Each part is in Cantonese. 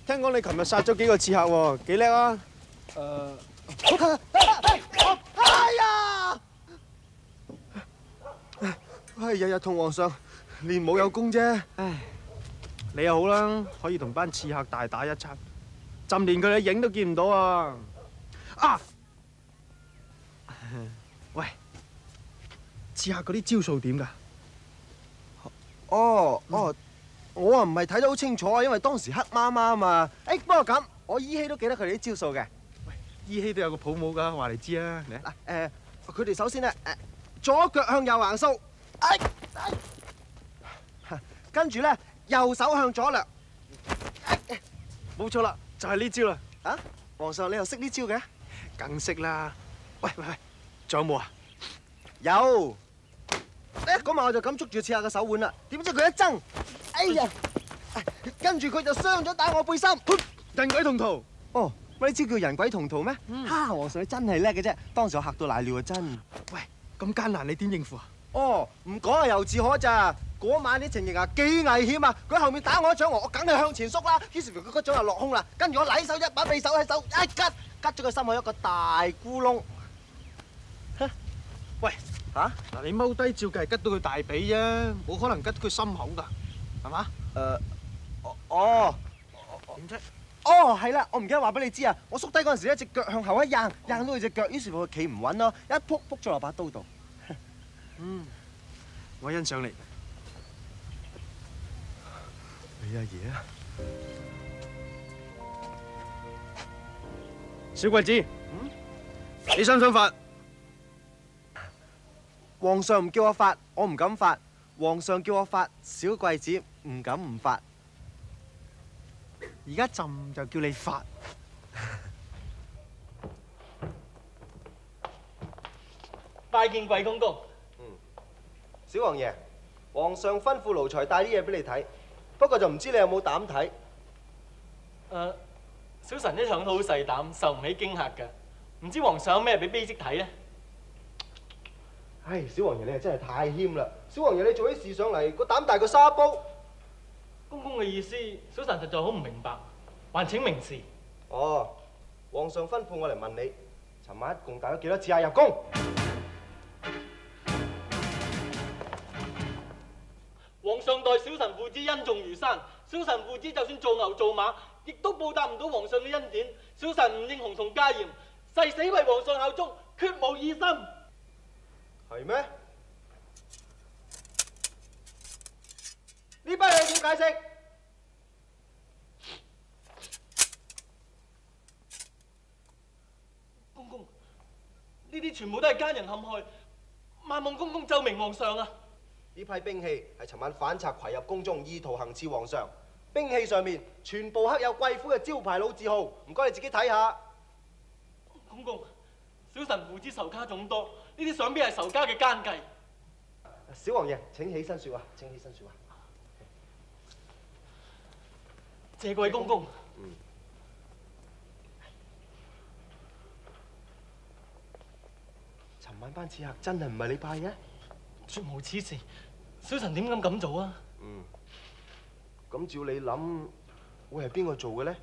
聽講你琴日殺咗幾個刺客喎，幾叻啊？哎呀！唉，日日同皇上練武有功啫。唉，你又好啦，可以同班刺客大打一餐，朕連佢嘅影都見唔到啊！啊！喂，刺客嗰啲招數點㗎？哦，我啊唔係睇得好清楚啊，因為當時黑麻麻啊嘛。不過咁，我依稀都記得佢哋啲招數嘅。喂，依稀都有個譜母㗎，話嚟知啊。嚟佢哋首先咧，左腳向右橫掃，跟住咧右手向左掠，冇錯啦，就係呢招啦。啊，皇上你又識呢招嘅？梗識啦。喂，仲有冇啊？有。嗰晚我就咁捉住刺客嘅手腕啦，點知佢一掙，哎呀！跟住佢就傷咗打我背心，人鬼同逃。哦，呢招叫人鬼同逃咩？哈！皇上你真係叻嘅啫，當時我嚇到瀨尿啊真。喂，咁艱難你點應付啊？哦，唔講啊由自可咋。嗰晚啲情形啊幾危險啊！佢後面打我一掌，我梗係向前縮啦。於是乎佢嗰掌就落空啦，跟住我禮手一把匕首喺手一吉，吉咗佢心口一個大咕窿。喂！嚇！嗱，你踎低照計係吉到佢大髀啫，冇可能吉到佢心口㗎，係嘛？點啫？哦，係啦，我唔記得話俾你知啊！我縮低嗰陣時咧，隻腳向後一硬到佢隻腳，於是乎佢企唔穩咯，一撲咗落把刀度。我欣賞你。你阿爺啊！小貴子，你想唔想發？皇上唔叫我發，我唔敢發；皇上叫我發，小貴子唔敢唔發。而家朕就叫你發。 拜見貴公公。 小王爺，皇上吩咐奴才帶啲嘢俾你睇，不過就唔知你有冇膽睇。 小臣一向都好細膽，受唔起驚嚇㗎。唔知皇上有咩俾卑職睇呢？ 唉，小王爺你係真係太謙啦！小王爺你做起事上嚟個膽大過沙煲。 公公嘅意思，小臣實在好唔明白，還請明示。 哦，皇上吩咐我嚟問你，尋晚一共帶咗幾多刺客入宮？ 皇上待小臣父子恩重如山，小臣父子就算做牛做馬，亦都報答唔到皇上嘅恩典。小臣唔認洪同家嚴，誓死為皇上效忠，決無異心。 係咩？呢班嘢點解釋？ 公公，呢啲全部都係奸人陷害，萬望公公奏明皇上啊！ 呢批兵器係尋晚反賊攜入宮中，意圖行刺皇上。兵器上面全部刻有貴府嘅招牌老字號，唔該你自己睇下。 公公，小臣父子仇家眾多，呢啲想必係仇家嘅奸計。 小王爺，請起身說話，請起身說話。 謝貴公公。 尋晚班刺客真係唔係你派嘅？ 絕無此事，小臣點敢咁做啊？ 咁照你諗，會係邊個做嘅呢？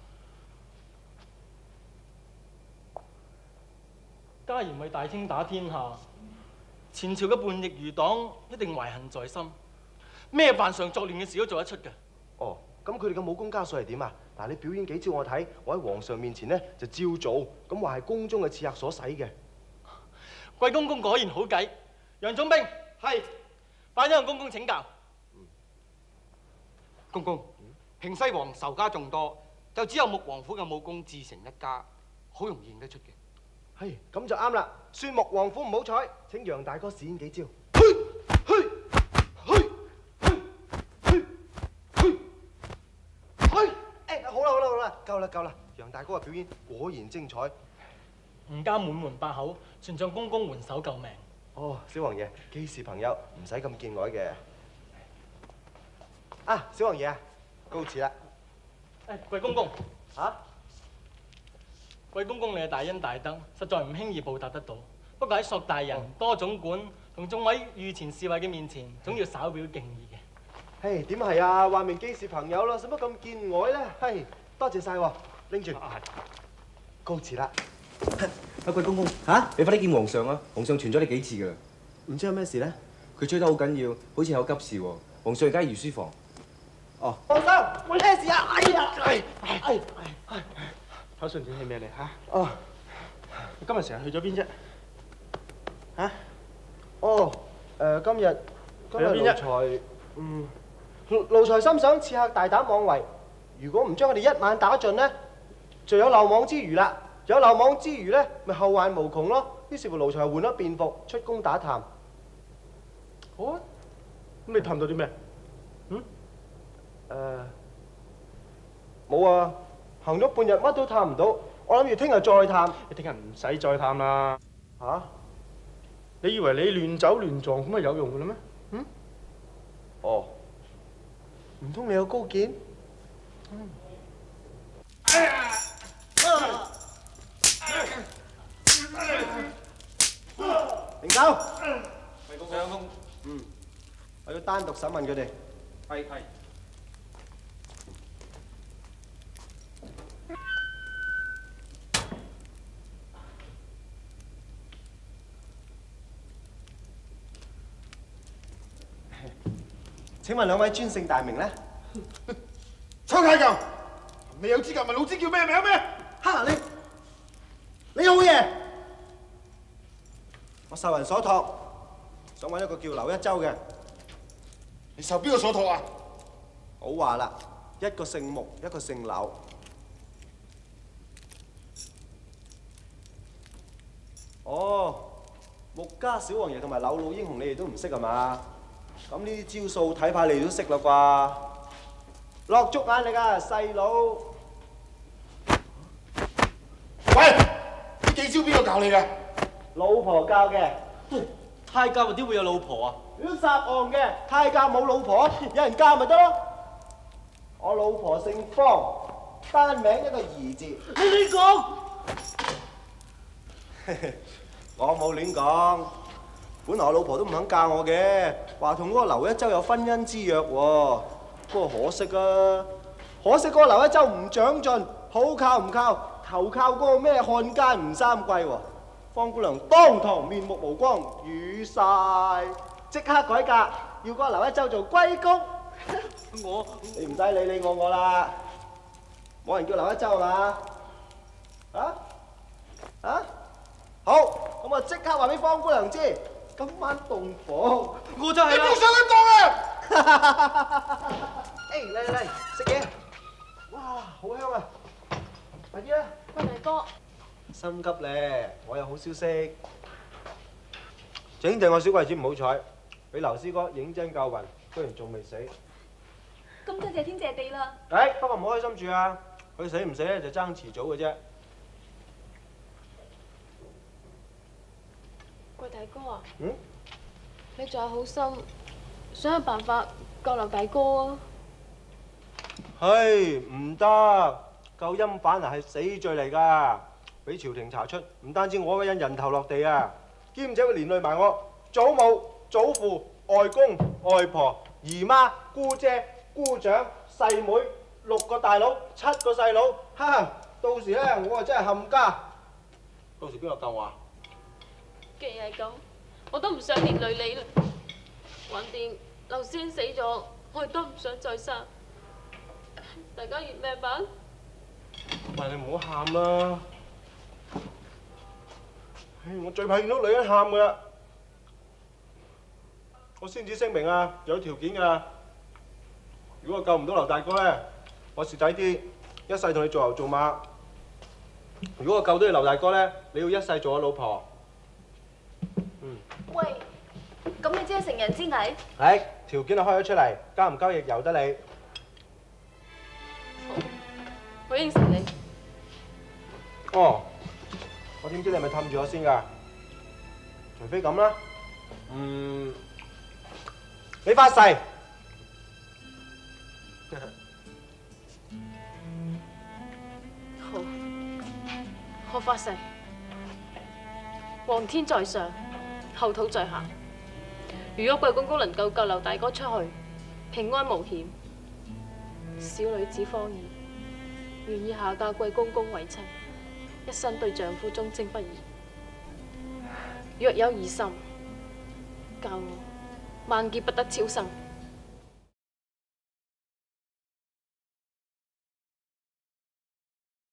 家賢為大清打天下，前朝嘅叛逆餘黨一定懷恨在心，咩犯上作亂嘅事都做得出嘅。 哦，咁佢哋嘅武功家數係點啊？嗱，你表演幾招我睇，我喺皇上面前呢就照做，咁話係宮中嘅刺客所使嘅。 貴公公果然好計，楊總兵係，快啲向公公請教。 公公，平西王仇家眾多，就只有穆王府嘅武功自成一家，好容易認得出嘅。 係，咁就啱啦。算穆王府唔好彩，請楊大哥示演幾招。好啦，夠啦！楊大哥嘅表演果然精彩。 吳家滿門百口，全仗公公援手救命。 哦，小王爺，既是朋友，唔使咁見外嘅。啊，小王爺啊，告辭啦。 貴公公。嚇？貴公公你嘅大恩大德，實在唔輕易報答得到。不過喺索大人、多總管同眾位御前侍衛嘅面前，總要稍表敬意嘅。 點係啊？話明既是朋友咯，使乜咁見外咧？係。 多謝晒喎，拎住。告辭啦。 阿貴公公嚇，你快啲見皇上啊！皇上傳咗你幾次㗎啦， 唔知有咩事咧？ 佢追得好緊要，好似有急事喎。皇上而家喺御書房。 哦，皇上，冇咩事啊！哎呀， 口信短氣咩嚟嚇？ 哦， 你今日成日去咗邊啫？嚇？ 哦，今日去咗邊啫？ 奴才心想刺客大膽妄為，如果唔將佢哋一晚打盡呢，就有漏網之魚啦。有漏網之魚呢，咪後患無窮咯。於是乎，奴才換咗便服出宮打探。 好啊，咁你探到啲咩？ 冇啊，行咗半日乜都探唔到。我諗住聽日再探。 你聽日唔使再探啦。 嚇？ 你以為你亂走亂撞咁係有用㗎啦咩？ 哦，唔通你有高見？停手！ 貴公公， 我要單獨審問佢哋。 係。 請問兩位尊姓大名呢？ 秋太監，未有資格問老子叫咩名咩？ 哈！你好嘢！我受人所託，想揾一個叫劉一舟嘅。 你受邊個所託啊？ 好話啦，一個姓穆，一個姓柳。哦，穆家小王爺同埋柳老英雄，你哋都唔識係嘛？咁呢啲招數睇怕你哋都識啦啩？落足眼力啊，細佬！ 喂，呢幾招邊個教你嘅？ 老婆教嘅。 太監又點會有老婆啊？ 如果撒岸嘅，太監冇老婆，有人教咪得咯。我老婆姓方，單名一個兒字。 你亂講！ 我冇亂講。本來我老婆都唔肯嫁我嘅，話同嗰個劉一舟有婚姻之約喎。不過可惜啊，可惜嗰個劉一舟唔長進，好靠唔靠，投靠嗰個咩漢奸吳三桂喎。方姑娘當堂面目無光，瘀晒，即刻改嫁，要嗰個劉一舟做龜公。你唔使理你我啦，冇人叫劉一舟係嘛？好，咁我即刻話俾方姑娘知。今晚洞房， 我就係啦。 你唔好上去當啊！ 嚟，食嘢。哇，好香啊！快啲啦！ 喂，大哥， 心急咧，我有好消息。整定個小桂子唔好彩，俾劉師哥認真教暈，居然仲未死。 咁真謝天謝地啦！ 不過唔好開心住啊！佢死唔死咧就爭遲早嘅啫。 喂，大哥啊，你仲有好心，想有辦法救劉大哥啊！ 唔得，救陰犯係死罪嚟㗎，俾朝廷查出，唔單止我一個人人頭落地啊，兼且會連累埋我祖母、祖父、外公、外婆、姨媽、姑姐、姑丈、細妹，6個大佬，7個細佬，到時咧我啊真係冚家，到時邊個救我啊？ 既然係咁，我都唔想連累你啦。橫掂劉師兄死咗，我亦都唔想再生。大家願咩辦？ 喂，你唔好喊啦！我最怕見到女人喊㗎啦。我先至聲明啊，有條件㗎。如果我救唔到劉大哥咧，我蝕底啲，一世同你做牛做馬。如果我救到你劉大哥咧，你要一世做我老婆。 喂，咁你真係成人之危？ 條件就開咗出嚟，交唔交亦由得你。 好，我應承你。 哦，我點知你係咪氹住我先㗎？除非咁啦，你發誓。 好，我發誓，皇天在上，後土在下。如果貴公公能夠救劉大哥出去，平安無險，小女子方怡願意下嫁貴公公為妻，一生對丈夫忠貞不移。若有二心，教我萬劫不得超生。